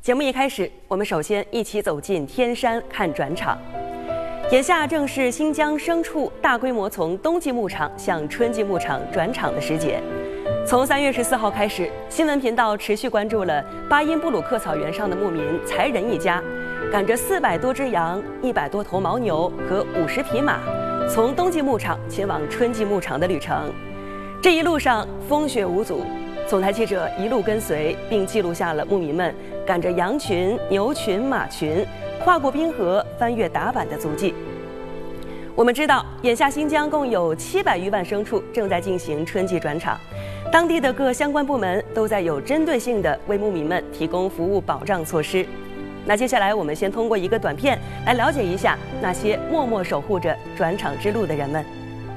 节目一开始，我们首先一起走进天山看转场。眼下正是新疆牲畜大规模从冬季牧场向春季牧场转场的时节。从3月14号开始，新闻频道持续关注了巴音布鲁克草原上的牧民才仁一家，赶着400多只羊、100多头牦牛和50匹马，从冬季牧场前往春季牧场的旅程。这一路上风雪无阻，总台记者一路跟随，并记录下了牧民们赶着羊群、牛群、马群跨过冰河、翻越达坂的足迹。我们知道，眼下新疆共有700余万牲畜正在进行春季转场，当地的各相关部门都在有针对性地为牧民们提供服务保障措施。那接下来，我们先通过一个短片来了解一下那些默默守护着转场之路的人们。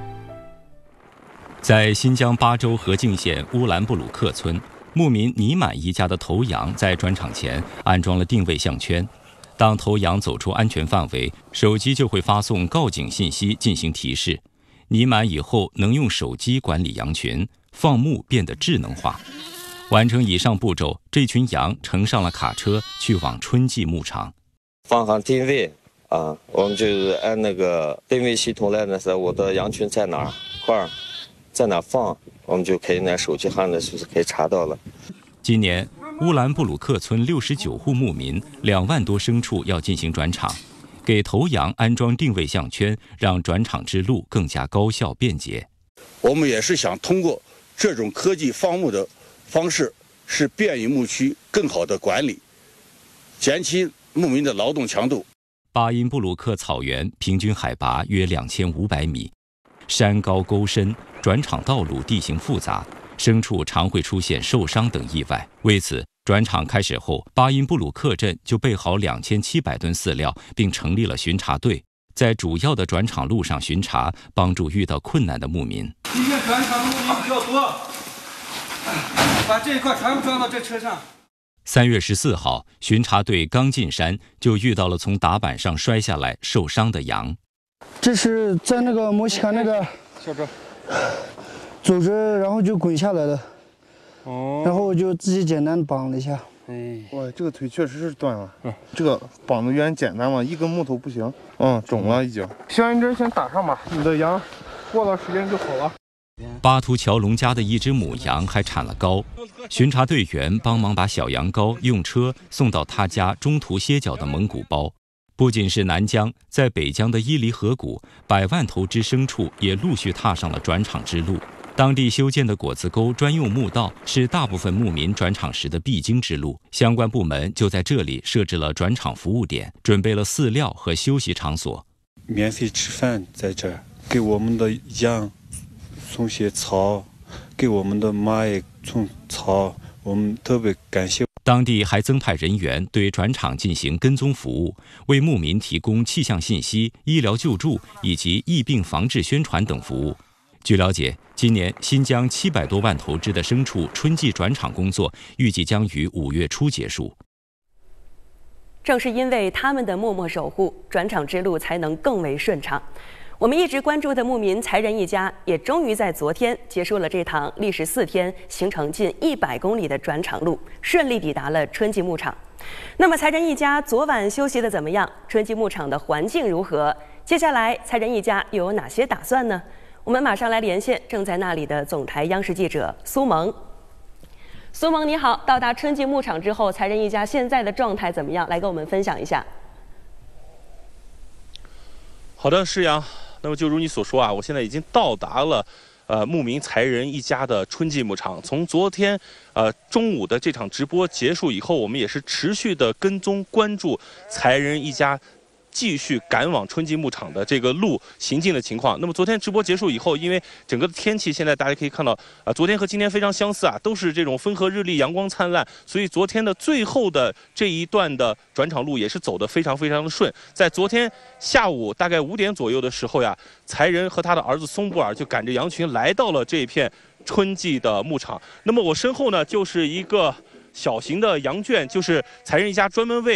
在新疆巴州和静县乌兰布鲁克村，牧民尼满一家的头羊在转场前安装了定位项圈。当头羊走出安全范围，手机就会发送告警信息进行提示。尼满以后能用手机管理羊群，放牧变得智能化。完成以上步骤，这群羊乘上了卡车，去往春季牧场。 放上定位啊，我们就是按那个定位系统来的时候，我的羊群在哪块，在哪放，我们就可以拿手机上的就是可以查到了。 今年乌兰布鲁克村69户牧民2万多牲畜要进行转场，给头羊安装定位项圈，让转场之路更加高效便捷。 我们也是想通过这种科技放牧的方式，是便于牧区更好的管理，减轻牧民的劳动强度。 巴音布鲁克草原平均海拔约2500米，山高沟深，转场道路地形复杂，牲畜常会出现受伤等意外。为此，转场开始后，巴音布鲁克镇就备好2700吨饲料，并成立了巡查队，在主要的转场路上巡查，帮助遇到困难的牧民。 今天转场的牧民比较多，把这一块全部装到这车上。 3月14号，巡查队刚进山，就遇到了从达坂上摔下来受伤的羊。 这是在那个摩西卡那个小车走着，然后就滚下来了。 哦， 然后我就自己简单绑了一下。 哇，这个腿确实是断了。这个绑的有点简单嘛，一根木头不行。肿了已经。消炎针先打上吧，你的羊过段时间就好了。 巴图乔龙家的一只母羊还产了羔，巡查队员帮忙把小羊羔用车送到他家中途歇脚的蒙古包。不仅是南疆，在北疆的伊犁河谷，100万头只牲畜也陆续踏上了转场之路。当地修建的果子沟专用牧道是大部分牧民转场时的必经之路，相关部门就在这里设置了转场服务点，准备了饲料和休息场所。 免费吃饭在这儿，给我们的羊送些草，给我们的马也送草，我们特别感谢。 当地还增派人员对转场进行跟踪服务，为牧民提供气象信息、医疗救助以及疫病防治宣传等服务。据了解，今年新疆700多万头只的牲畜春季转场工作预计将于5月初结束。 正是因为他们的默默守护，转场之路才能更为顺畅。我们一直关注的牧民才仁一家也终于在昨天结束了这趟历时4天、行程近100公里的转场路，顺利抵达了春季牧场。那么才仁一家昨晚休息的怎么样？春季牧场的环境如何？接下来才仁一家又有哪些打算呢？我们马上来连线正在那里的总台央视记者苏萌。苏萌你好，到达春季牧场之后，才仁一家现在的状态怎么样？来跟我们分享一下。 好的，施阳。那么就如你所说啊，我现在已经到达了牧民才仁一家的春季牧场。从昨天中午的这场直播结束以后，我们也是持续的跟踪关注才仁一家继续赶往春季牧场的这个路行进的情况。那么昨天直播结束以后，因为整个的天气现在大家可以看到昨天和今天非常相似啊，都是这种风和日丽、阳光灿烂，所以昨天的最后的这一段的转场路也是走得非常非常的顺。在昨天下午大概5点左右的时候呀，才仁和他的儿子松布尔就赶着羊群来到了这一片春季的牧场。那么我身后呢，就是一个小型的羊圈，就是才仁一家专门为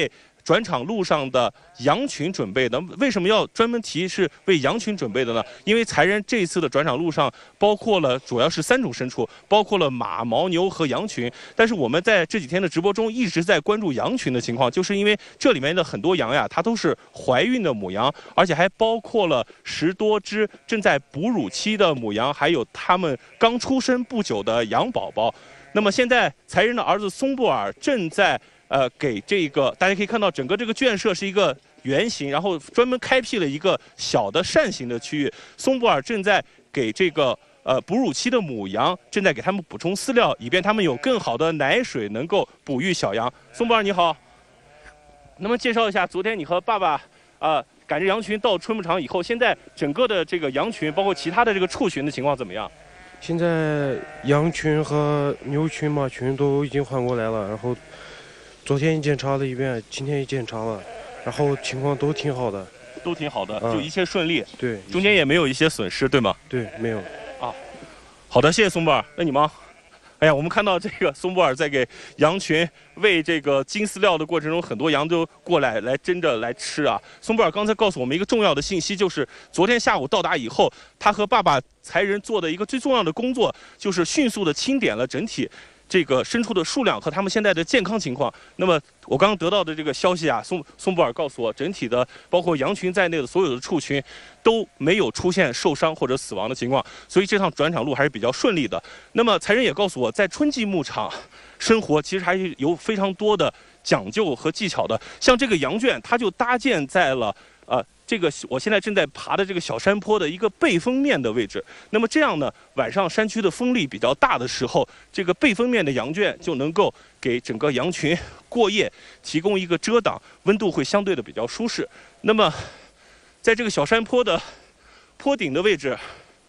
转场路上的羊群准备的。为什么要专门提是为羊群准备的呢？因为才人这一次的转场路上包括了主要是3种牲畜，包括了马、牦牛和羊群。但是我们在这几天的直播中一直在关注羊群的情况，就是因为这里面的很多羊呀，它都是怀孕的母羊，而且还包括了10多只正在哺乳期的母羊，还有它们刚出生不久的羊宝宝。那么现在才人的儿子松布尔正在给这个，大家可以看到整个这个圈舍是一个圆形，然后专门开辟了一个小的扇形的区域。松布尔正在给这个哺乳期的母羊正在给它们补充饲料，以便它们有更好的奶水能够哺育小羊。松布尔你好，那么介绍一下昨天你和爸爸赶着羊群到春牧场以后，现在整个的这个羊群包括其他的这个畜群的情况怎么样？ 现在羊群和牛群、马群都已经换过来了，然后昨天检查了一遍，今天也检查了，然后情况都挺好的， 都挺好的，就一切顺利。 对， 中间也没有一些损失，对吗？ 对，没有。 啊，好的，谢谢松布尔。那你忙。哎呀，我们看到这个松布尔在给羊群喂这个金饲料的过程中，很多羊都过来争着来吃啊。松布尔刚才告诉我们一个重要的信息，就是昨天下午到达以后，他和爸爸才人做的一个最重要的工作，就是迅速的清点了整体这个牲畜的数量和他们现在的健康情况。那么我刚刚得到的这个消息啊，松布尔告诉我，整体的包括羊群在内的所有的畜群都没有出现受伤或者死亡的情况，所以这趟转场路还是比较顺利的。那么才人也告诉我，在春季牧场生活其实还是有非常多的讲究和技巧的。像这个羊圈，它就搭建在了这个我现在正在爬的这个小山坡的一个背风面的位置。那么这样呢，晚上山区的风力比较大的时候，这个背风面的羊圈就能够给整个羊群过夜提供一个遮挡，温度会相对的比较舒适。那么在这个小山坡的坡顶的位置，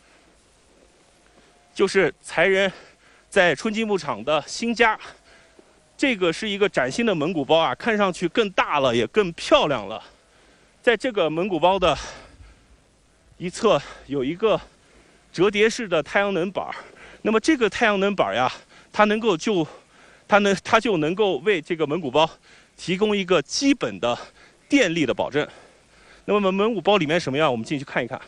就是才人在春季牧场的新家。这个是一个崭新的蒙古包啊，看上去更大了，也更漂亮了。在这个蒙古包的一侧有一个折叠式的太阳能板，那么这个太阳能板呀，它就能够为这个蒙古包提供一个基本的电力的保证。那么蒙古包里面什么样？我们进去看一看。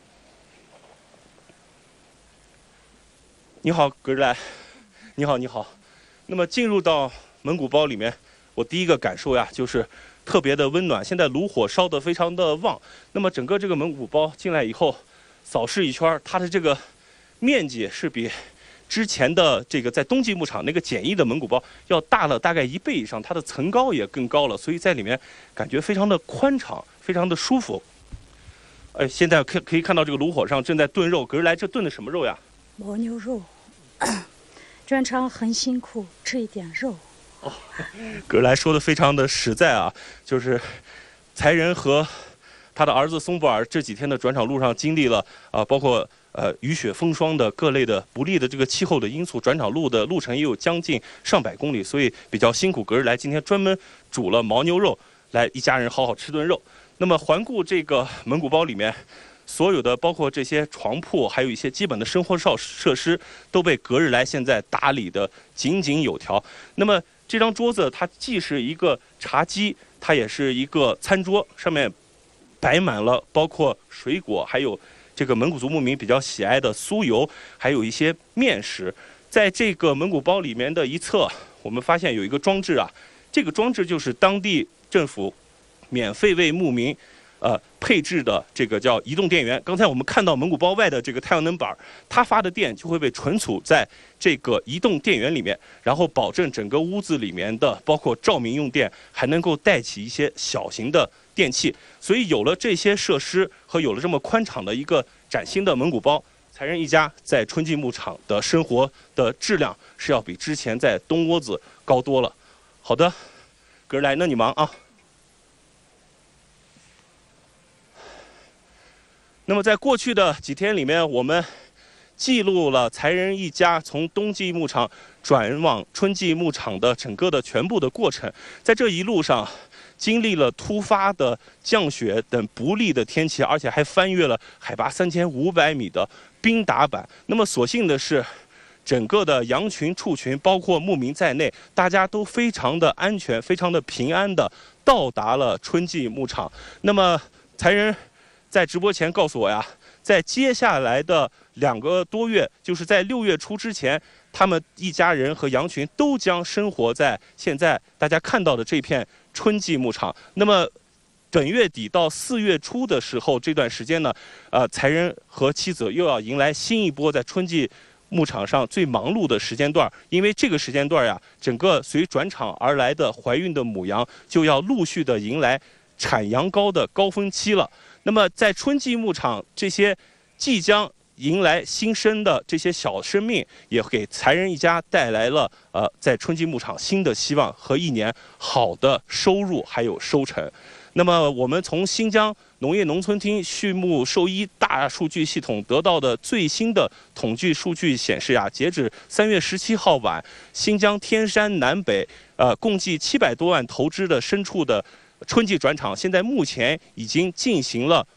你好，格日来。你好，你好。那么进入到蒙古包里面，我第一个感受呀，就是特别的温暖。现在炉火烧得非常的旺。那么整个这个蒙古包进来以后，扫视一圈，它的这个面积是比之前的这个在冬季牧场那个简易的蒙古包要大了大概1倍以上，它的层高也更高了，所以在里面感觉非常的宽敞，非常的舒服。现在可以看到这个炉火上正在炖肉。格日来，这炖的什么肉呀？ 牦牛肉。转场很辛苦，吃一点肉。 格日来说的非常的实在啊，就是才人和他的儿子松布尔这几天的转场路上经历了包括雨雪风霜的各类的不利的这个气候的因素，转场路的路程也有将近上百公里，所以比较辛苦。格日来今天专门煮了牦牛肉，来一家人好好吃顿肉。那么环顾这个蒙古包里面，所有的包括这些床铺，还有一些基本的生活设施，都被格日来现在打理的井井有条。那么这张桌子它既是一个茶几，它也是一个餐桌，上面摆满了包括水果，还有这个蒙古族牧民比较喜爱的酥油，还有一些面食。在这个蒙古包里面的一侧，我们发现有一个装置啊，这个装置就是当地政府免费为牧民配置的这个叫移动电源。刚才我们看到蒙古包外的这个太阳能板，它发的电就会被存储在这个移动电源里面，然后保证整个屋子里面的包括照明用电，还能够带起一些小型的电器。所以有了这些设施和有了这么宽敞的一个崭新的蒙古包，才人一家在春季牧场的生活的质量是要比之前在东窝子高多了。好的，格日来，那你忙啊。那么在过去的几天里面，我们记录了才人一家从冬季牧场转往春季牧场的整个的全部的过程。在这一路上，经历了突发的降雪等不利的天气，而且还翻越了海拔3500米的冰打板。那么所幸的是， 整个的羊群、畜群，包括牧民在内，大家都非常的安全、非常的平安的到达了春季牧场。那么才人在直播前告诉我呀，在接下来的2个多月，就是在6月初之前，他们一家人和羊群都将生活在现在大家看到的这片春季牧场。那么本月底到4月初的时候，这段时间呢，才人和妻子又要迎来新一波在春季牧场上最忙碌的时间段，因为这个时间段呀，整个随转场而来的怀孕的母羊就要陆续的迎来产羊羔的高峰期了。那么在春季牧场，这些即将迎来新生的这些小生命，也给才人一家带来了在春季牧场新的希望和一年好的收入还有收成。那么我们从新疆农业农村厅畜牧兽医大数据系统得到的最新的统计数据显示呀，截止3月17号晚，新疆天山南北共计700多万头只的牲畜的春季转场，现在目前已经进行了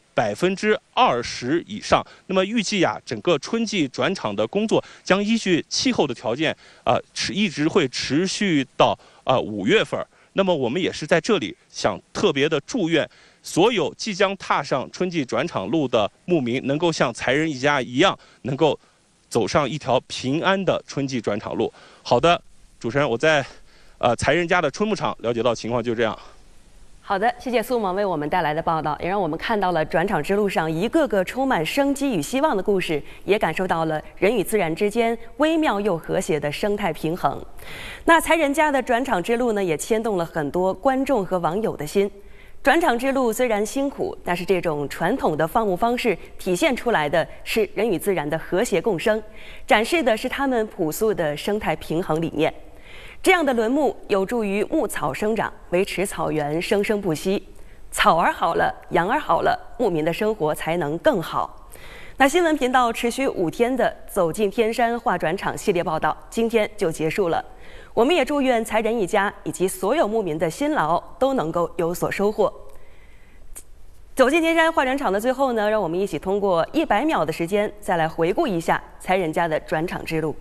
20%以上。那么预计呀，整个春季转场的工作将依据气候的条件一直会持续到5月份。那么我们也是在这里想特别的祝愿所有即将踏上春季转场路的牧民，能够像才人一家一样，能够走上一条平安的春季转场路。好的，主持人，我在才人家的春牧场了解到情况就这样。 好的，谢谢苏萌为我们带来的报道，也让我们看到了转场之路上一个个充满生机与希望的故事，也感受到了人与自然之间微妙又和谐的生态平衡。那才人家的转场之路呢，也牵动了很多观众和网友的心。转场之路虽然辛苦，但是这种传统的放牧方式体现出来的是人与自然的和谐共生，展示的是他们朴素的生态平衡理念。这样的轮牧有助于牧草生长，维持草原生生不息。草儿好了，羊儿好了，牧民的生活才能更好。那新闻频道持续5天的走进天山化转场系列报道，今天就结束了。我们也祝愿才人一家以及所有牧民的辛劳都能够有所收获。走进天山化转场的最后呢，让我们一起通过100秒的时间，再来回顾一下才人家的转场之路。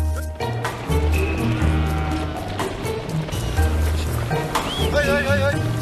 哎！